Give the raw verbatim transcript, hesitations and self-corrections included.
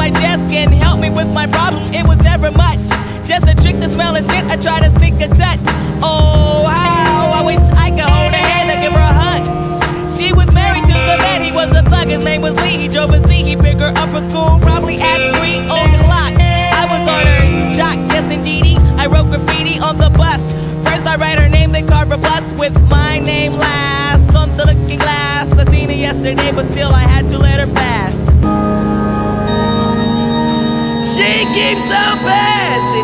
my desk and helped me with my problem. It was never much, just a trick to smell and scent. I try to sneak a touch. Oh, how I wish I could hold her hand and give her a hug. She was married to the man, he was a thug. His name was Lee, he drove a Z. He picked her up from school probably at three o'clock. I was on her jock, yes indeedy. I wrote graffiti on the bus. First I write her name, then carve a plus with my name last on the looking glass. I seen her yesterday, but still I had to let her pass. She keeps on passing.